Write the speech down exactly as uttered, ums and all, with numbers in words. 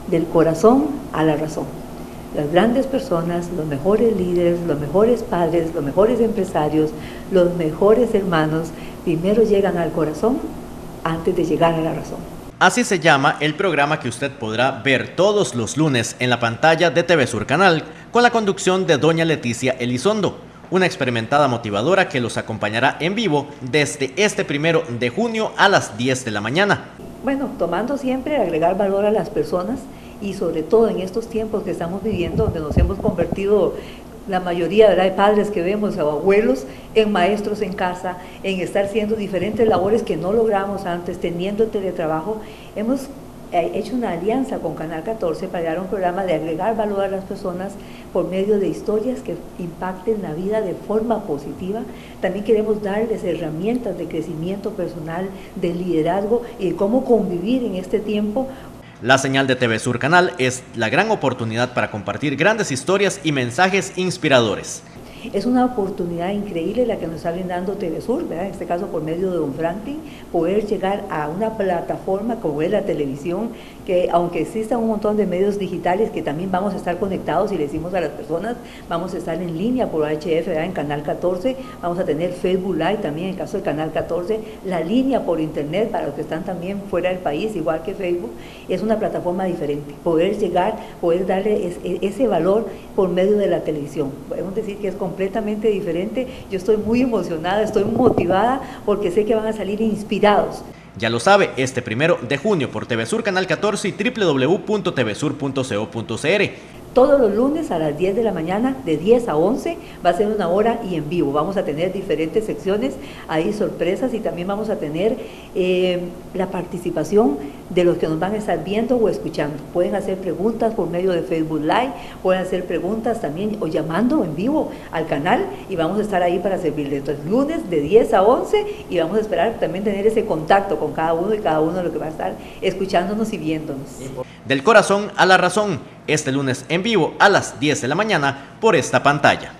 del corazón a la razón. Las grandes personas, los mejores líderes, los mejores padres, los mejores empresarios, los mejores hermanos, primero llegan al corazón antes de llegar a la razón. Así se llama el programa que usted podrá ver todos los lunes en la pantalla de T V Sur Canal, con la conducción de doña Leticia Elizondo, una experimentada motivadora que los acompañará en vivo desde este primero de junio a las diez de la mañana. Bueno, tomando siempre agregar valor a las personas y sobre todo en estos tiempos que estamos viviendo, donde nos hemos convertido la mayoría, ¿verdad?, de padres que vemos o abuelos en maestros en casa, en estar haciendo diferentes labores que no logramos antes, teniendo el teletrabajo. Hemos hecho una alianza con Canal catorce para dar un programa de agregar valor a las personas por medio de historias que impacten la vida de forma positiva. También queremos darles herramientas de crecimiento personal, de liderazgo y de cómo convivir en este tiempo. La señal de T V Sur Canal es la gran oportunidad para compartir grandes historias y mensajes inspiradores. Es una oportunidad increíble la que nos está brindando T V Sur, ¿verdad?, en este caso por medio de don Franklin, poder llegar a una plataforma como es la televisión, que aunque existan un montón de medios digitales que también vamos a estar conectados y le decimos a las personas, vamos a estar en línea por H F, ¿verdad?, en Canal catorce, vamos a tener Facebook Live también en el caso del Canal catorce, la línea por internet para los que están también fuera del país, igual que Facebook. Es una plataforma diferente, poder llegar, poder darle es, ese valor por medio de la televisión. Podemos decir que es completamente diferente. Yo estoy muy emocionada, estoy motivada porque sé que van a salir inspirados. Ya lo sabe, este primero de junio por T V Sur Canal catorce y w w w punto t v sur punto co punto c r. Todos los lunes a las diez de la mañana, de diez a once, va a ser una hora y en vivo. Vamos a tener diferentes secciones, hay sorpresas y también vamos a tener eh, la participación de los que nos van a estar viendo o escuchando. Pueden hacer preguntas por medio de Facebook Live, pueden hacer preguntas también o llamando en vivo al canal y vamos a estar ahí para servirles. Entonces, lunes de diez a once y vamos a esperar también tener ese contacto con cada uno y cada uno de los que va a estar escuchándonos y viéndonos. Del corazón a la razón, este lunes en vivo a las diez de la mañana por esta pantalla.